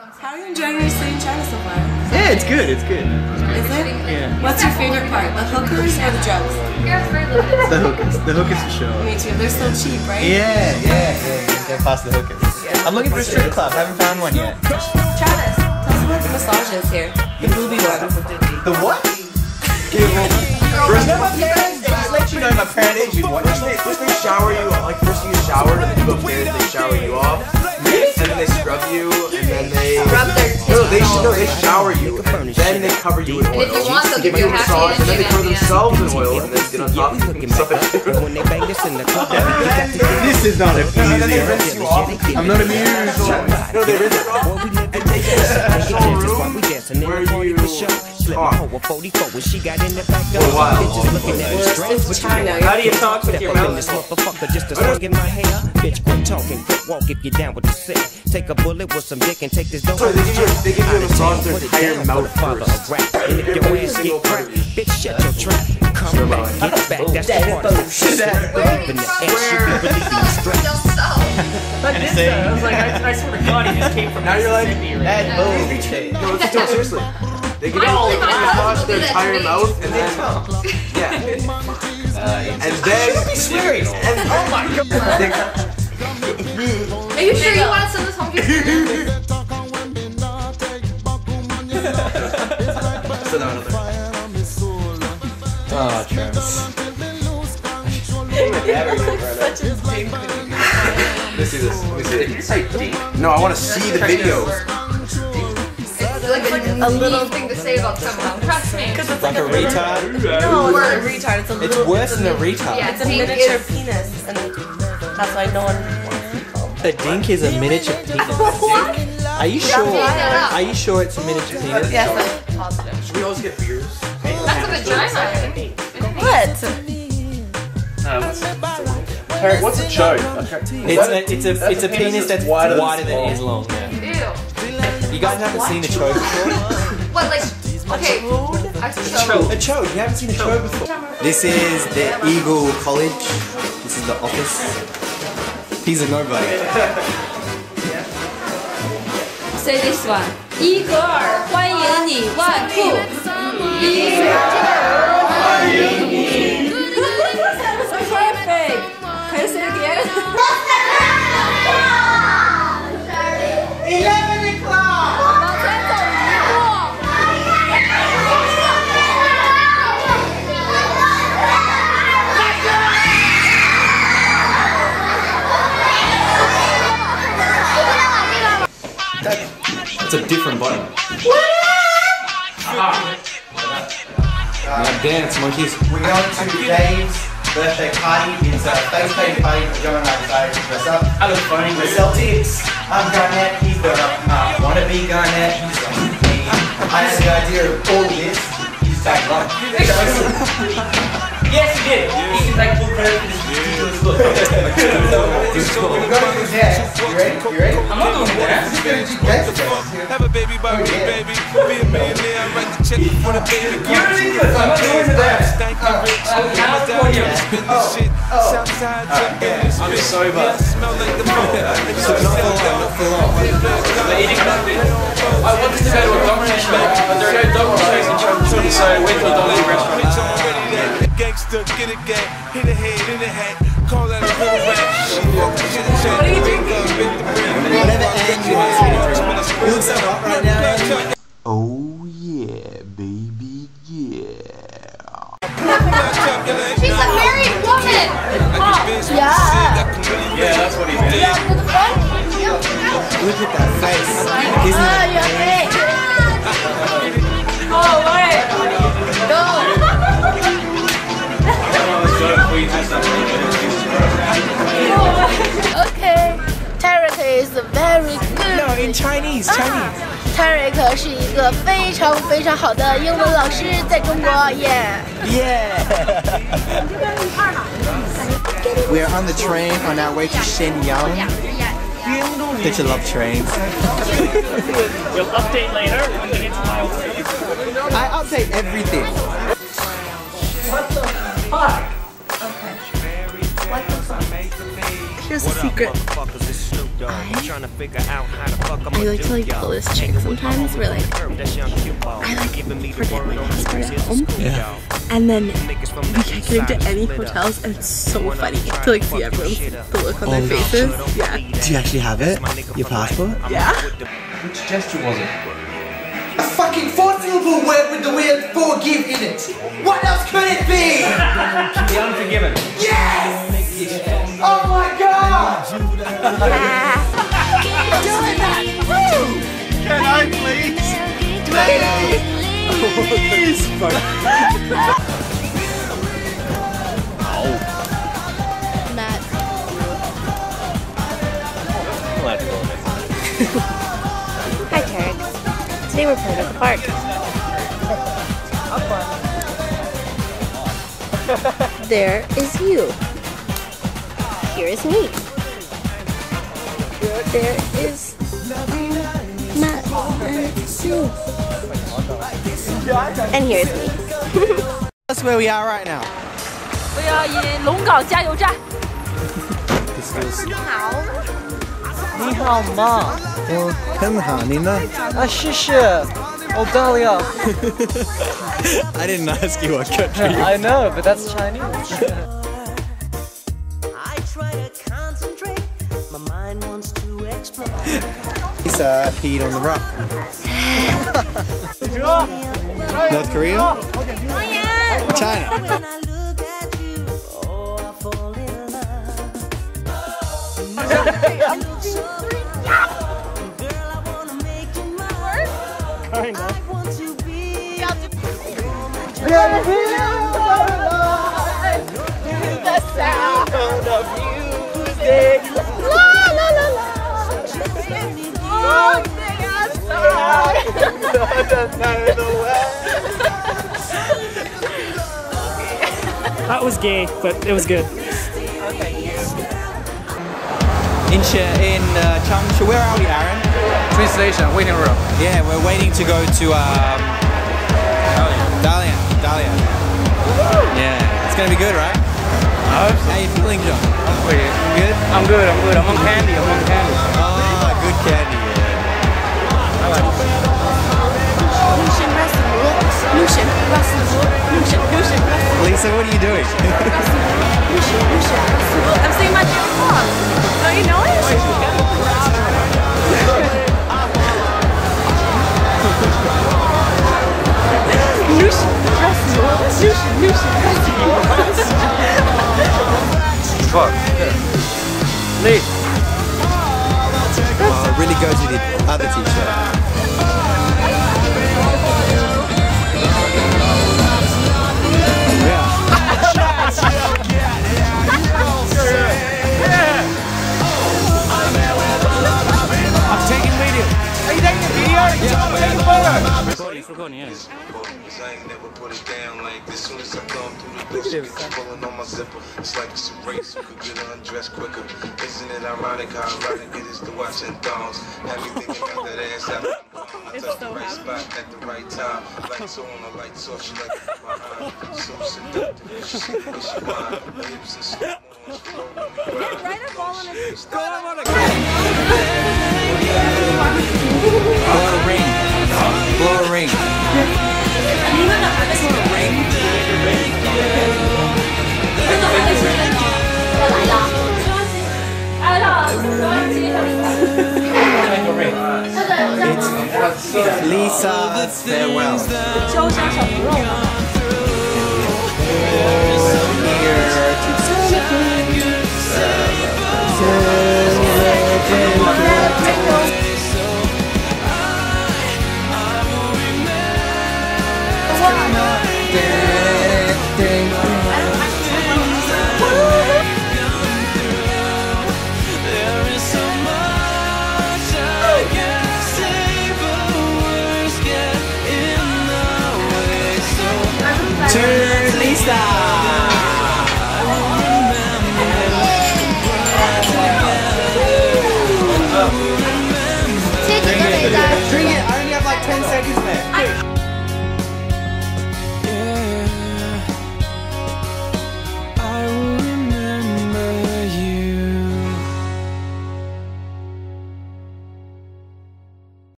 How are you enjoying your stay in China so far? Yeah, it's good, it's good. Is it? Yeah. What's your favorite part? The hookers or the drugs? The hookers. The hookers for sure. Me too. They're so cheap, right? Yeah. Get past the hookers. Yeah. I'm looking for a strip club. Haven't found one yet. Travis, tell us about the massages here. The booby one. The what? Just let you know my parents is what? First they shower you, like first you get showered, and then you go upstairs and they shower you off. And then they scrub you, and then they Scrub their they shower you, and then they cover you in oil. If you want to them give to you a be happy massage, and then they cover ending, themselves in oil, and then get on top and stuff like that. When they bang this in the club, This is not amusing. I'm not amused. No, there isn't. And they get a special room where you talk. when she got in the back For a while. It's China. How do you talk with your mouth? this motherfucker just a swing in my hair. Bitch, quit talking, quit walk if you're down with the sick. Take a bullet with some dick and take this dope. So they give you a massage their entire mouth Father first. of rap. And if your ass get cracked, bitch, shut your trap. Come back, get back, that's the part. Believe in the ass, you can believe in the stress. I was like, I swear to God, he just came from Now you're like, Mississippi, That right? bullshit. No, seriously. They give you a massage their entire mouth, and then and then Be serious. oh my god. Are you sure you want to send this home? Oh, Travis. Such a dick. Let me see this. Let me see it. No, I want to see the video. It's like a little thing to say about someone. Trust me. Like a retard? No, it's not a retard. It's a It's little. worse than a retard. Yeah, It's a miniature penis, and that's why no one wants to be called. A dink is a miniature penis. What? Are you sure? up. Are you sure it's a miniature penis? Yes, I'm positive. Should we always get beers? That's a vagina. What? What's a choke? It's a penis that's wider than it is long. Yeah. Ew. You guys haven't seen a chode before? What, like, okay. I A chode. You haven't seen a chode before? This is the Eagle College. This is the office. He's a nobody. Say this one. 一格尔，欢迎你，one two。一格尔，欢迎你。Perfect. Can you say it again? 11 o'clock. 往前走一步。 It's a different button. Now dance, monkeys. We're going to Dave's birthday party. It's a face-painting party for John and I decided to dress up. I look funny. We're Celtics. I'm Garnett. He's got a wannabe Garnett. He's got me. I had the idea of all of this. He's back up. Yes, he did. He can like full credit for this ridiculous look. We're going to do dance. You ready? You ready? I'm not doing that. We're going to do dance. Have a baby by me, baby. Be a millionaire, I write the check for the baby. You're ridiculous. I'm not doing that. Thank you, rich. I'm sober. Smell like the phone. I wanted to go to a doctor's show, but there are no doctor shows in Changchun, so I went to a doctor's restaurant. Gangster, get a gang, hit a head in the hat, call that a whole rap. She walk the shit and chat. What are you drinking? Whatever end you want to. You look so hot right now. Oh yeah, baby, yeah. She's a married woman. Yeah, that's what he did. Look at that face. Isn't it? Oh, alright. Okay, Tarek is very good. No, in Chinese, Chinese. Tarek 是一个非常非常好的英文老师，在中国耶。 Yeah. We are on the train on our way to Shenyang. Don't you love trains? We'll update later when we get to mile 3. I update everything. What the fuck? Okay. What the fuck? Here's a secret. I like to like pull this chick sometimes where like I like forget my passport at home. Yeah. And then we can't get into any hotels and it's so funny to like see everyone's the look on their faces. Yeah. Do you actually have it? Your passport? Yeah. Which gesture was it? A fucking 4-syllable word with the word forgive in it. What else could it be? The Unforgiven. Yes! Oh my god! Doing that! Woo! Can I please? Please! Matt. Hi, Tarek. Today we're playing at the park. There is you. Here is me. There is Matt and Sue. And here's me. That's where we are right now. 我要以龙岗加油站。 你好吗？ 我很好，你呢？ 谢谢。Oh, Dahlia. I didn't ask you what country. I know, but that's Chinese. Lisa peed on the rock. North Korea? China. That was gay, but it was good. In Changchun, where are we, Aaron? Train station, waiting room. Yeah, we're waiting to go to Dalian. Yeah, it's gonna be good, right? How you feeling, John? Good? I'm good. I'm on candy. Oh, good candy. Yeah. I like it. Lisa, what are you doing? I'm singing my favorite song. Don't you know it? Fuck. Lee. Oh, it really goes with the other t-shirt. I'm taking video. Are you taking a video? Yeah. Take a photo. Recording, yeah. I ain't never put it down like this. Soon as I come through the door, pulling on my zipper. It's like it's a race. You could get undressed quicker. Isn't it ironic how ironic it is to watch in thongs? Have me thinking about that ass out. I touch the right spot at the right time. Lights on, the lights off. She like behind. So seductive. She see what she want. Her hips are slow. Right up all in his Blow a ring. Blow a ring. It's Lisa's farewell. Turn Lisa! Take it, Drink it, I only have like 10 seconds.